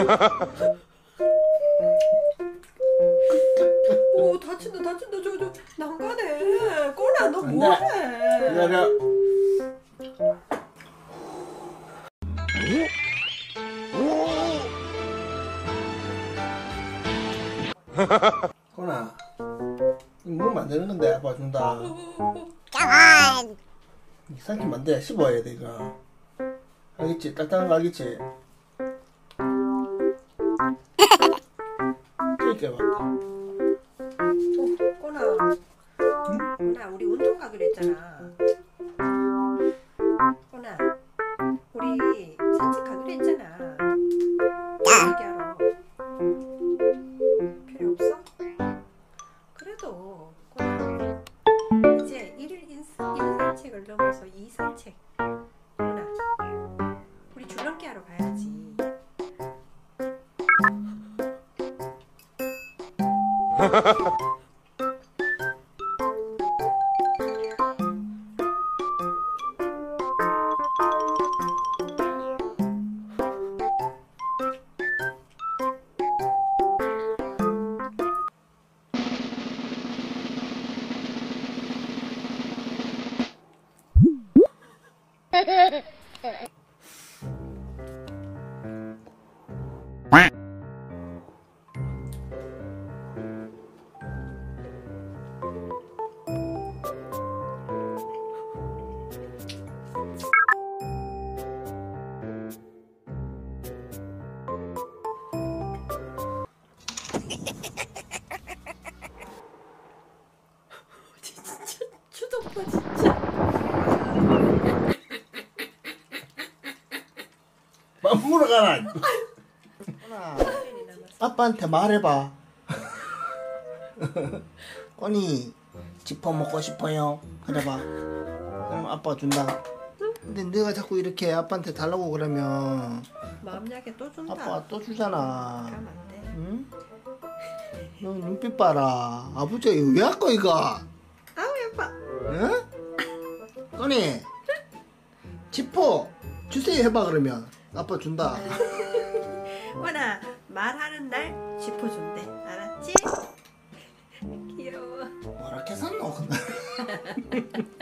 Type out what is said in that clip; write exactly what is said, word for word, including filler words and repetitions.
오 다친다 다친다 저저 난가네. 꼬나 너 뭐해? 기다려. 꼬나 이거 먹으면 안 되는 건데 아빠 준다. 가만. 삼키면 안 돼. 씹어야 돼 이거. 알겠지? 딱딱한 거 알겠지? 이렇게 봐. 꼬나 꼬나 우리 운동 가기로 했잖아. 꼬나 우리 산책 가기로 했잖아. 얘기하러 필요 없어? 그래도 꼬나 이제 일 일 산책을 넘어서 이 산책. 꼬나 우리 줄넘기 하러 가야지. 진짜 추덕다 진짜. 맘물어 가라. 아빠한테 말해봐. 꼬니 지퍼 먹고 싶어요. 그래봐. 그럼 아빠 준다. 근데 내가 자꾸 이렇게 아빠한테 달라고 그러면 마음 약해 또 준다. 아빠가 또 주잖아. 가면 안 돼. 응? 너 눈빛 봐라. 아버지가 이거 왜 할거 이거? 아우 예뻐. 응? 꼬니 지퍼 주세요 해봐 그러면 아빠 준다. 원아 말하는 날 짚어준대. 알았지? 귀여워. 뭐라 해서 너